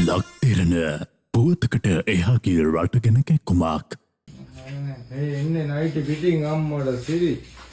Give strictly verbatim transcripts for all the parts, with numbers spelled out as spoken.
ලක්තිරණ පුවතකට එහාගේ රටගෙන කැක්කුමක්. ඒ ඉන්නේ නයිටි පිටින් අම්මට සිරි.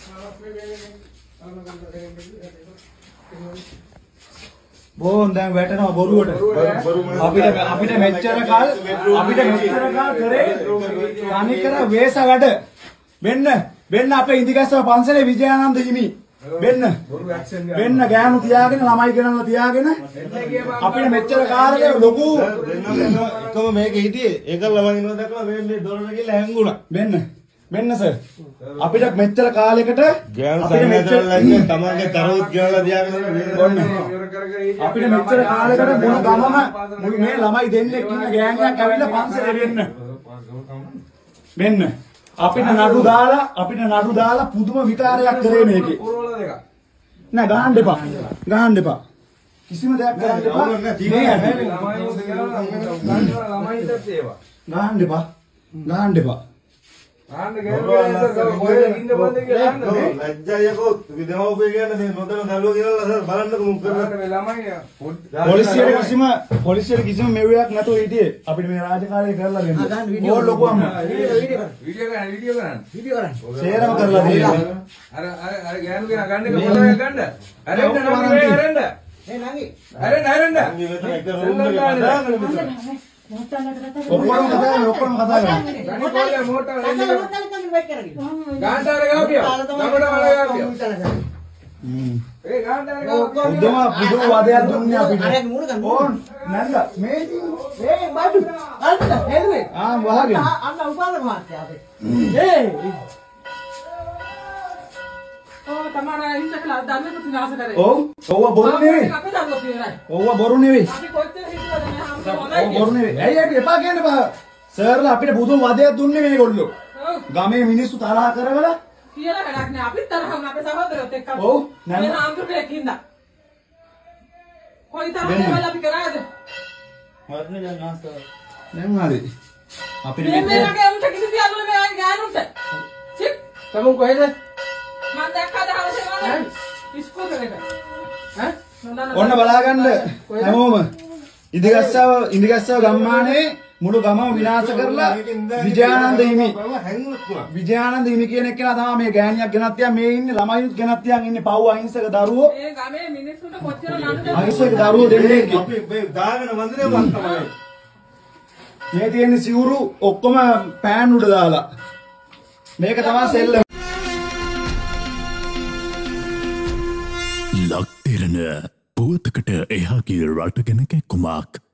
බෝන් දැන් වැටෙනවා බොරුවට. අපිට අපිට මෙච්චර කාල අපිට මෙච්චර කාල කරේ අනිකර වේස වැඩ. වෙන්න වෙන්න අපේ ඉදිගස්සව පන්සලේ විජයානන්ද හිමි. වෙන්න වෙන්න ගෑනු තියාගෙන ළමයි ගෙනල්ලා තියාගෙන අපිට මෙච්චර කාලේ ලොකු එකම මේක හිටියේ ඒක ළමයි ඉන්නවා දැක්කම මේ මේ දොරට ගිහලා හැංගුණා. වෙන්න වෙන්න සර් අපිට මෙච්චර කාලයකට අපිට මෙච්චර ලයින් තමන්ගේ තරවුත් ගෙනල්ලා තියාගෙන ඔන්න අපිට මෙච්චර කාලයකට මුළු ගමම මුළු මේ ළමයි දෙන්නෙක් ඉන්න ගෑණියක් ඇවිල්ලා පන්සලේ වෙන්න වෙන්න අපිට නඩු දාලා අපිට නඩු දාලා පුදුම විකාරයක් කරේ මේකේ. නෑ ගහන්න එපා. ගහන්න එපා. කිසිම දෙයක් කරන්න එපා. මේ ඇයි ළමයිට ඒවා. ගහන්න එපා. ගහන්න එපා. ගහන්න ගෑනුවා කොහෙද ඉන්න බන්ද කියලා අහන්න මේ. ලැජ්ජායකෝ විදමෝපේ කියන්නේ මේ නොදැන දල්ුව කියලා සර් බලන්නකො මුන් කරලා ළමයි පොලිසියට කිසිම පොලිසියට කිසිම මෙව්වක් නැතුව හිටියේ අපිට මේ රාජකාරිය කරලා දෙන්න. ඕල් ලොකු අම්මා. වීඩියෝ කරන්න වීඩියෝ කරන්න වීඩියෝ කරන්න. සේරම කරලා දෙන්න. අර අර අර ගෑනු කෙනා ගන්න එක පොතක් ගන්න. අරෙන්න නම් මේ අරෙන්න. ඒ නංගි. අරෙන්න අරෙන්න. මේ මෙතන එක රූම් එකේ දාගෙන ඔක්කොම කතා ඔක්කොම කතා කරමු. ගන්න කොල්ලේ මෝටර එන්න. ගාන්ටාර ගාපිය. ගමඩ වල ගාපිය. හ්ම්. ඒ ගාන්ටාර ගාපිය. උදම පුදු වදයක් දුන්නේ අපිට. අර මූණ ගන්න. ඕන් නැන්ද මේ මේ බඩු. අන්න හෙළුවේ. ආ වහගෙන. අන්න උපාල මාත්‍යා අපේ. ඒ ඔව් තමයි හිතකලා දන්නේ පුතු නාස කරේ. ඔව් ඔව්ව බොරු නෙවෙයි. අපි දන්නෝ කියනයි. ඔව්ව බොරු නෙවෙයි. අපි කොච්චර හිතුවද මේ හැම ඔව් බොරු නෙවෙයි. ඇයි ඇයි එපා කියන්න බෑ. සර්ලා අපිට පුදුම වදයක් දුන්නේ මේගොල්ලෝ. ගමේ මිනිස්සු තරහ කරවලා කියලා වැඩක් නෑ. අපිත් තරහ වුණා අපේ සහෝදරයොත් එක්ක. ඔව් නෑ. මේ ආම්දුරේ කින්දා. කොයි තරම් දේවල් අපි කරාද? මරන්නේ දැන් ආස්තව. දැන් හරි. අපිට මේ මේගේ උන්ට කිසි දියල්ලු මේ ගෑනුන්ට. චිප්. තමන් කොහෙද? මම දැක්කද හවසේ වල ඉස්කෝලේ එක. ඈ? ඔන්න බලාගන්න හැමෝම ඉදිගස්සව ඉදිගස්සව ගම්මානේ මුළු ගමම විනාශ කරලා විජයානන්ද හිමි විජයානන්ද හිමි කියන එක්කෙනා තමයි මේ ගෑණියක් ගෙනත් තියන් මේ ඉන්නේ ළමයිනුත් ගෙනත් තියන් ඉන්නේ පව් අහිංසක දරුවෝ මේ ගමේ මිනිස්සුන්ට කොච්චර නඩුද අහිංසක දරුවෝ දෙන්නේ අපි මේ දාගෙන වන්දනේ වත් තමයි මේ තියෙන සිවුරු ඔක්කොම පෑන් උඩ දාලා මේක තමයි සෙල්ල ලක්තිරණ පුවතකට එහාගේ රටගෙන කැක්කුමක්.